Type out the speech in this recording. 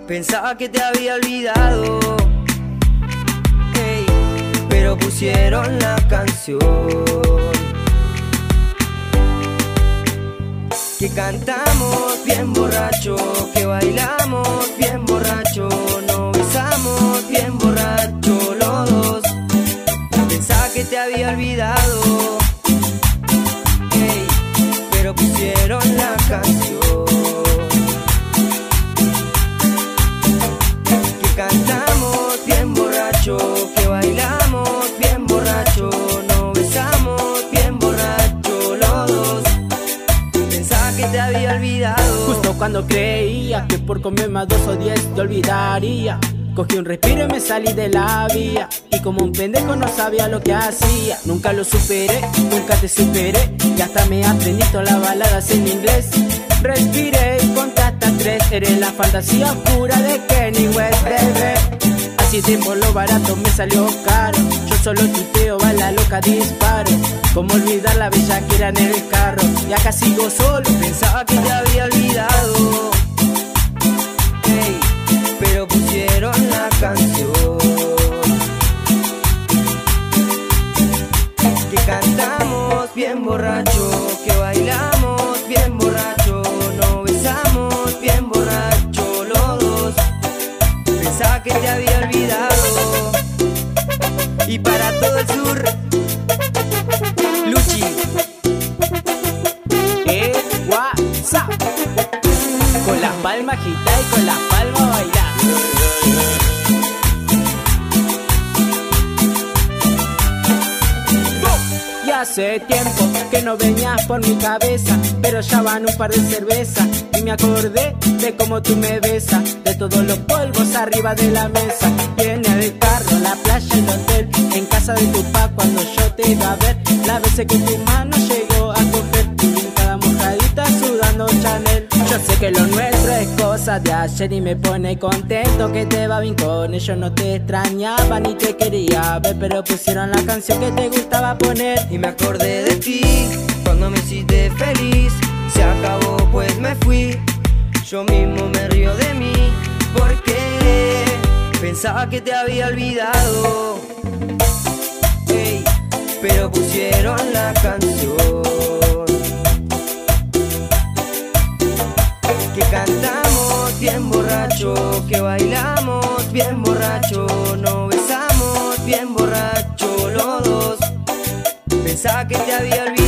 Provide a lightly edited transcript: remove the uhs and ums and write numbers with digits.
Pensaba que te había olvidado, hey, pero pusieron la canción que cantamos bien borracho, que bailamos bien borracho, nos besamos bien borracho los dos. Pensaba que te había olvidado, hey, pero pusieron la canción que cantamos bien borracho, que bailamos bien borracho, nos besamos bien borracho los dos. Pensaba que te había olvidado. Justo cuando creía que por comerme a 2 o 10 te olvidaría, cogí un respiro y me salí de la vía. Y como un pendejo no sabía lo que hacía. Nunca lo superé, nunca te superé, y hasta me aprendí todas las baladas en inglés. Respiré y conté hasta 3. Eres la fantasía oscura de Kanye West, bebé. Así tiempo lo barato me salió caro. Yo solo tuteo, bala loca, disparo. Como olvidar la bellaquera en el carro. Y acá sigo solo. Pensaba que te había olvidado, hey, pero pusieron la canción que cantamos bien borracho, que bailamos bien borracho, nos besamos bien borracho los dos. Pensaba que te había olvidado. Y para todo el sur, Luchi, WhatsApp. Con las palmas agitar y con las palmas bailar. Y hace tiempo que no venías por mi cabeza, pero ya van un par de cervezas y me acordé de cómo tú me besas, de todos los polvos arriba de la mesa. Viene el carro, la playa, el hotel, en casa de tu pa cuando yo te iba a ver. La veces que tu mano llegó a coger, y en cada mojadita sudando Chanel. Yo sé que lo nuestro es cosa de ayer y me pone contento que te va bien con ellos. No te extrañaba ni te quería ver, pero pusieron la canción que te gustaba poner. y me acordé de ti cuando me hiciste feliz. Se acabó pues me fui, yo mismo me río de mí, porque pensaba que te había olvidado, hey, pero pusieron la canción que cantamos bien borracho, que bailamos bien borracho, nos besamos bien borracho los dos. Pensaba que te había olvidado.